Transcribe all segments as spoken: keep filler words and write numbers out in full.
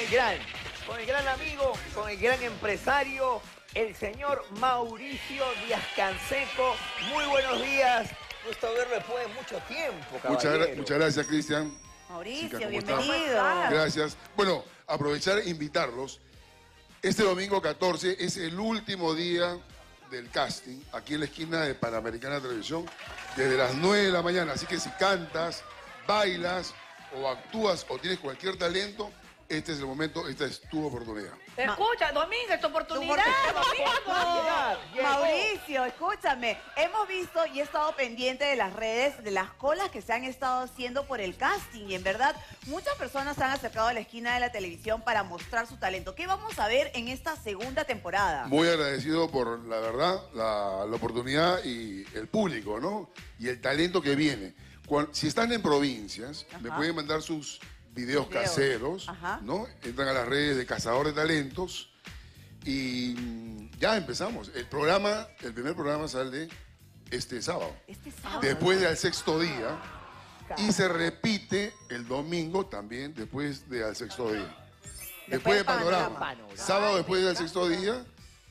gran, con el gran amigo, con el gran empresario, el señor Mauricio Díaz-Canseco. Muy buenos días. Gusto verlo después de mucho tiempo, Muchas, gra muchas gracias, Cristian. Mauricio, Chicas, bienvenido. Gracias. Bueno, aprovechar e invitarlos. Este domingo catorce es el último día del casting, aquí en la esquina de Panamericana Televisión, desde las nueve de la mañana. Así que si cantas, bailas o actúas o tienes cualquier talento, este es el momento, esta es tu oportunidad. Escucha, Domingo, es tu oportunidad, Domingo. Mauricio, escúchame. Hemos visto y he estado pendiente de las redes, de las colas que se han estado haciendo por el casting. Y en verdad, muchas personas se han acercado a la esquina de la televisión para mostrar su talento. ¿Qué vamos a ver en esta segunda temporada? Muy agradecido por, la verdad, la, la oportunidad y el público, ¿no? Y el talento que viene. Cuando, si están en provincias, Ajá. me pueden mandar sus videos Video. caseros, Ajá. ¿no? Entran a las redes de Cazador de Talentos y ya empezamos. El programa, el primer programa sale este sábado. Este sábado. Después del sexto día. Y se repite el domingo también después del sexto día. Después, después de Panorama. Panorama. Sábado después del sexto día.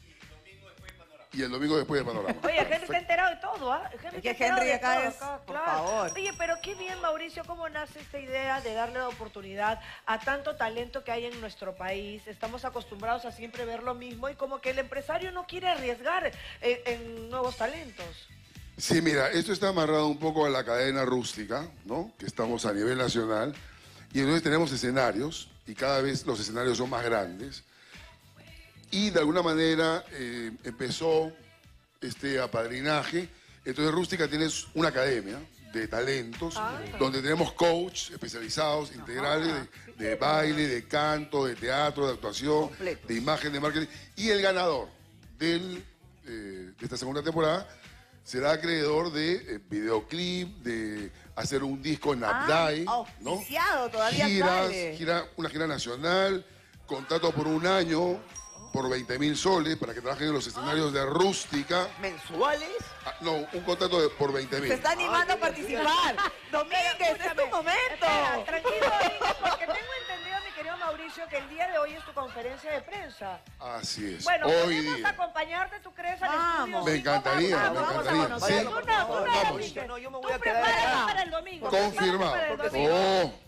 Y el domingo después de Panorama. Oye, Henry está enterado de todo, ¿ah? ¿eh? Es que Henry acá es, acá, por claro. favor. Oye, pero qué bien, Mauricio, cómo nace esta idea de darle la oportunidad a tanto talento que hay en nuestro país. Estamos acostumbrados a siempre ver lo mismo y como que el empresario no quiere arriesgar en, en nuevos talentos. Sí, mira, esto está amarrado un poco a la cadena rústica, ¿no? Que estamos a nivel nacional. Y entonces tenemos escenarios y cada vez los escenarios son más grandes. Y de alguna manera eh, empezó este apadrinaje. Entonces Rústica tiene una academia de talentos ah, donde tenemos coach especializados, Ajá. integrales de, de baile, de canto, de teatro, de actuación, Completos. de imagen, de marketing. Y el ganador del, eh, de esta segunda temporada será acreedor de eh, videoclip, de hacer un disco en Abdai, ah, ¿no? Todavía Giras, gira, una gira nacional, contrato por un año, por veinte mil soles para que trabajen en los escenarios de Rústica. ¿Mensuales? Ah, no, un contrato de, por veinte mil. Se está animando Ay, a participar. Domínguez, es tu momento. Espera, tranquilo, Domínguez, porque tengo entendido, mi querido Mauricio, que el día de hoy es tu conferencia de prensa. Así es. Bueno, hoy ¿podemos día. acompañarte, tú crees, al Vamos. estudio? Me encantaría, vamos, me vamos, encantaría. Vamos, sí, vamos, vamos, vamos. No, yo me voy a quedar para el domingo. Confirmado. Para el domingo. Oh.